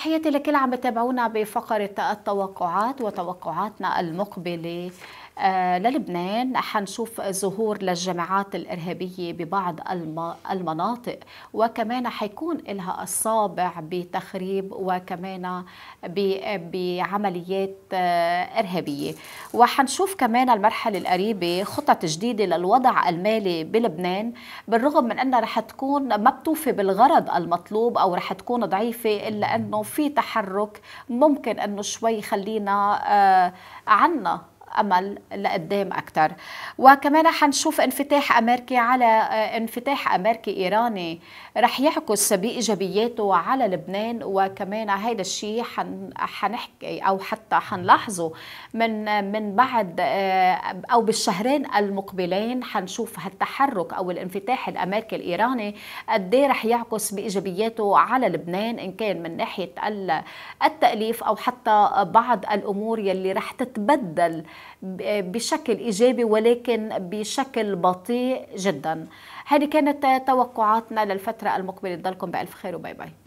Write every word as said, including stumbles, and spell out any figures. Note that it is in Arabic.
تحياتي لكل عم بتابعونا بفقرة التوقعات وتوقعاتنا المقبلة آه، للبنان. حنشوف ظهور للجماعات الإرهابية ببعض الم- المناطق، وكمان حيكون لها الصابع بتخريب وكمان ب- بعمليات آه، إرهابية. وحنشوف كمان المرحلة القريبة خطط جديدة للوضع المالي بلبنان، بالرغم من أنها رح تكون ما بتوفي بالغرض المطلوب أو رح تكون ضعيفة، إلا أنه في تحرك ممكن أنه شوي يخلينا آه، عنا امل لقدام اكثر. وكمان حنشوف انفتاح امريكي على آه، انفتاح امريكي ايراني رح يعكس بايجابياته على لبنان. وكمان هيدا الشيء حن حنحكي او حتى حنلاحظه من من بعد آه، او بالشهرين المقبلين. حنشوف هالتحرك او الانفتاح الامريكي الايراني قد ايه رح يعكس بايجابياته على لبنان، ان كان من ناحيه التاليف او حتى بعض الامور يلي رح تتبدل بشكل إيجابي ولكن بشكل بطيء جدا. هذه كانت توقعاتنا للفترة المقبلة. ضلكم بألف خير وباي باي.